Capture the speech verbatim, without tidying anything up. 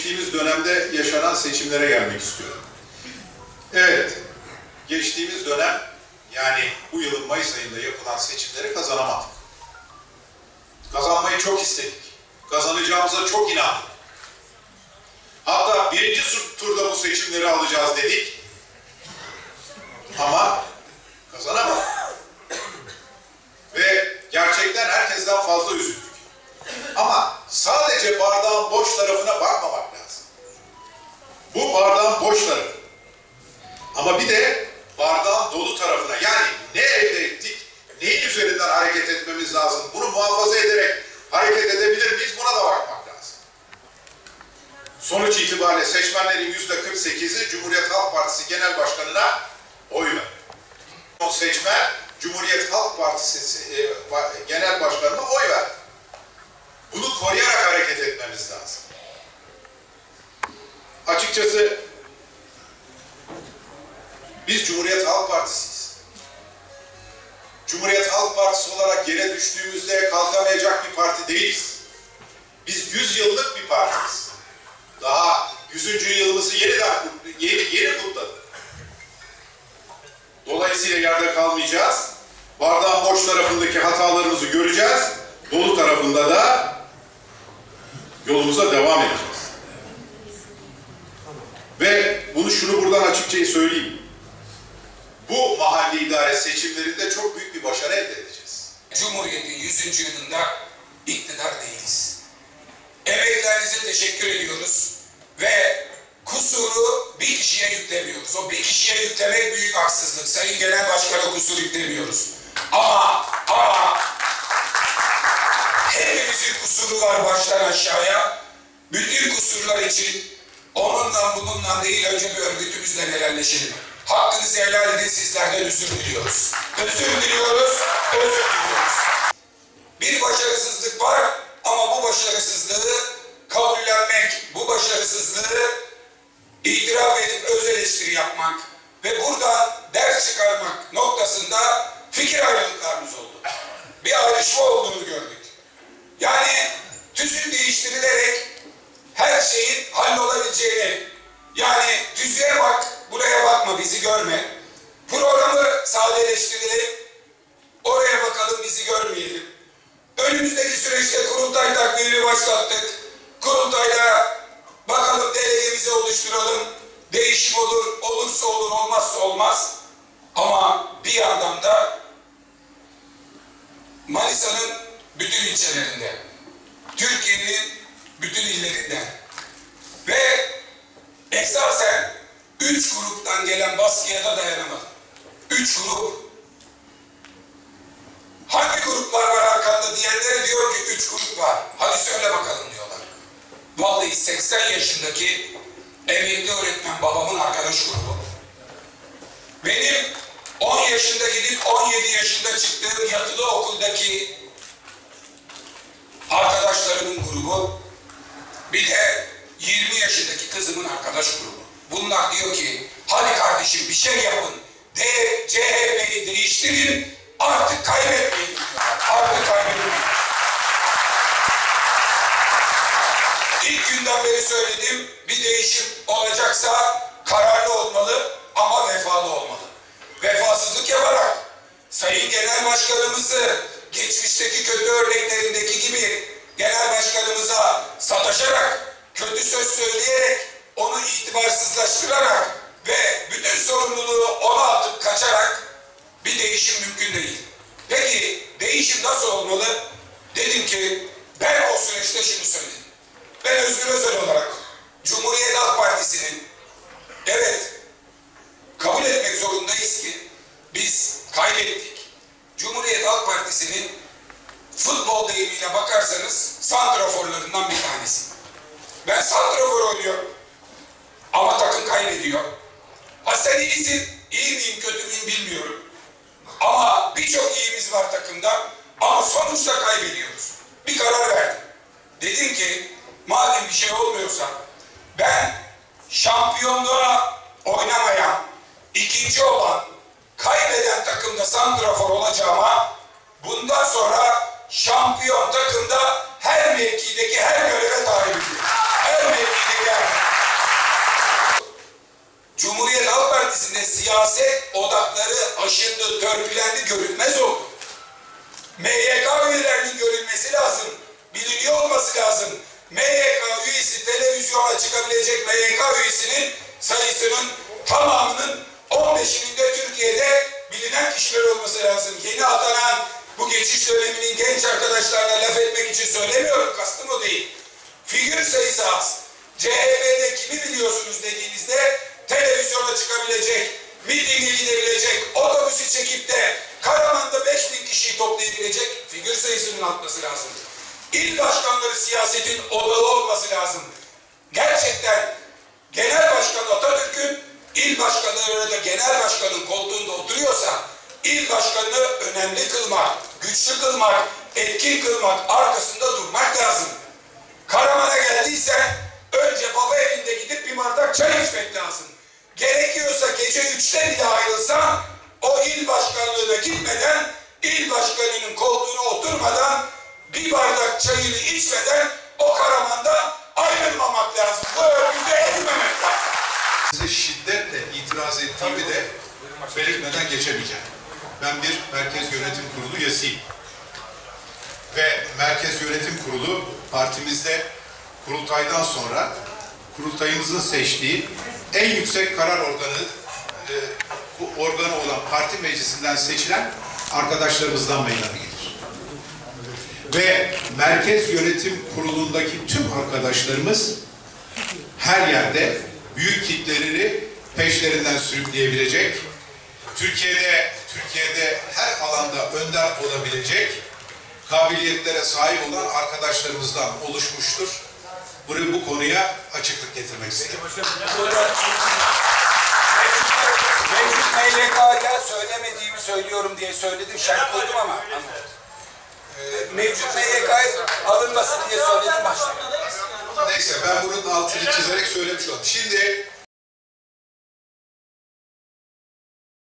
geçtiğimiz dönemde yaşanan seçimlere gelmek istiyorum. Evet, geçtiğimiz dönem, yani bu yılın Mayıs ayında yapılan seçimleri kazanamadık. Kazanmayı çok istedik. Kazanacağımıza çok inandık. Hatta birinci turda bu seçimleri alacağız dedik. Ama kazanamadık. Ve gerçekten herkesten fazla üzüldük. Ama sadece bardağın boş tarafına bakmamak lazım. Bu bardağın boş tarafı. Ama bir de bardağın dolu tarafına, yani ne elde ettik, neyin üzerinden hareket etmemiz lazım, bunu muhafaza ederek hareket edebilir miyiz, buna da bakmak lazım. Sonuç itibariyle seçmenlerin yüzde kırk sekizi Cumhuriyet Halk Partisi Genel Başkanı'na oy verdi. O seçmen Cumhuriyet Halk Partisi e, Genel Başkanı'na oy verdi. Bunu koruyarak hareket etmemiz lazım. Açıkçası biz Cumhuriyet Halk Partisi'yiz. Cumhuriyet Halk Partisi olarak yere düştüğümüzde kalkamayacak bir parti değiliz. Biz yüz yıllık bir partiyiz. Daha yüzüncü yılımızı yeniden yeni, yeni kutladık. Dolayısıyla yerde kalmayacağız. Bardağın boş tarafındaki hatalarımızı göreceğiz. Dolu tarafında da yolumuza devam edeceğiz. Ve bunu şunu buradan açıkça söyleyeyim. Bu mahalli idare seçimlerinde çok büyük bir başarı elde edeceğiz. Cumhuriyet'in yüzüncü yılında iktidar değiliz. Emeklerinize teşekkür ediyoruz ve kusuru bir kişiye yüklemiyoruz. O bir kişiye yüklemek büyük haksızlık. Sayın Genel Başkan'a kusur yüklemiyoruz. Ama, ama hepimizin kusuru var baştan aşağıya. Bütün kusurlar için onunla bununla değil, önce bir örgütümüzle helalleşelim. Hakkınızı helal edin, sizlerden özür diliyoruz. Özür diliyoruz, özür diliyoruz. Bir başarısızlık var ama bu başarısızlığı kabullenmek, bu başarısızlığı itiraf edip öz eleştiri yapmak ve buradan ders çıkarmak noktasında fikir ayrılıklarımız oldu. Bir ayrışma olduğunu gördük. Yani tüzük değiştirilerek her şeyin hallolabileceğini, yani tüzüğe bak, buraya bakma, bizi görme. Programı sadeleştirelim, oraya bakalım, bizi görmeyelim. Önümüzdeki süreçte kurultay takvimini başlattık. Kurultayda bakalım delegemizi oluşturalım. Değişim olur, olursa olur, olmazsa olmaz. Ama bir yandan da Manisa'nın bütün ilçelerinde, Türkiye'nin bütün illerinden ve esasen üç gruptan gelen baskıya da dayanamadı. Üç grup. Hangi gruplar var arkanda diyenlere diyor ki üç grup var. Hadi söyle bakalım diyorlar. Vallahi seksen yaşındaki emekli öğretmen babamın arkadaş grubu. Benim on yaşında gidip on yedi yaşında çıktığım yatılı okuldaki arkadaşlarımın grubu. Bir de yirmi yaşındaki kızımın arkadaş grubu. Bunlar diyor ki hadi kardeşim bir şey yapın. De, C H P'yi değiştirin. Artık kaybetmeyin diyorlar. Artık kaybetmeyin. İlk günden beri söyledim. Bir değişim olacaksa kararlı olmalı ama vefalı olmalı. Vefasızlık yaparak Sayın Genel Başkanımızı geçmişteki kötü örneklerindeki gibi Genel Başkanımıza sataşarak, kötü söz söyleyerek, onu itibarsızlaştırarak ve bütün sorumluluğu ona atıp kaçarak bir değişim mümkün değil. Peki değişim nasıl olmalı? Dedim ki ben o süreçte şunu söyledim. Ben Özgür Özel olarak Cumhuriyet Halk Partisi'nin, evet, kabul etmek zorundayız ki biz kaybettik. Cumhuriyet Halk Partisi'nin futbol deyimiyle bakarsanız santraforlarından bir tanesi. Ben santrafor oynuyorum ama takım kaybediyor. Ha sen iyisin, iyi miyim kötü müyüm bilmiyorum. Ama birçok iyimiz var takımda ama sonuçta kaybediyoruz. Bir karar verdim. Dedim ki madem bir şey olmuyorsa ben şampiyonluğa oynamayan, ikinci olan, kaybeden takımda santrafor olacağıma bundan sonra şampiyon takımda her mevkideki her göreve talibim. Her mevkideki her M Y K üyesinin sayısının tamamının on beşinin de Türkiye'de bilinen kişiler olması lazım. Yeni atanan bu geçiş döneminin genç arkadaşlarına laf etmek için söylemiyorum, kastım o değil. Figür sayısı az. C H P'de kimi biliyorsunuz dediğinizde televizyona çıkabilecek, mitinge gidebilecek, otobüsü çekip de Karaman'da beş bin kişiyi toplayabilecek figür sayısının artması lazım. İl başkanları siyasetin odalı olması lazım. Gerçekten genel başkan Atatürk'ün, il başkanları da genel başkanın koltuğunda oturuyorsa, il başkanını önemli kılmak, güçlü kılmak, etkin kılmak, arkasında durmak lazım. Karaman'a geldiysen önce baba evinde gidip bir bardak çay içmek lazım. Gerekiyorsa gece üçte bile ayrılsan o il başkanlığına gitmeden, il başkanının koltuğuna oturmadan, bir bardak çayını içmeden o Karaman'da ayrılmamak lazım. Bu örgüte etmemek lazım. Size şiddetle itiraz ettiğimi de belirtmeden geçemeyeceğim. Ben bir Merkez Yönetim Kurulu üyesiyim. Ve Merkez Yönetim Kurulu partimizde kurultaydan sonra kurultayımızın seçtiği en yüksek karar organı e, bu organı olan parti meclisinden seçilen arkadaşlarımızdan meydana gelir. Ve Merkez Yönetim Kurulu'ndaki tüm arkadaşlarımız her yerde büyük kitleleri peşlerinden sürükleyebilecek, Türkiye'de Türkiye'de her alanda önder olabilecek kabiliyetlere sahip olan arkadaşlarımızdan oluşmuştur. Buraya bu konuya açıklık getirmek istedim. Mevcut M Y K'ya söylemediğimi söylüyorum diye söyledim, şart koydum ama e, mevcut M Y K'ya alınmasın diye söyledim başta. Neyse ben bunun altını çizerek söylemiş oldum. Şimdi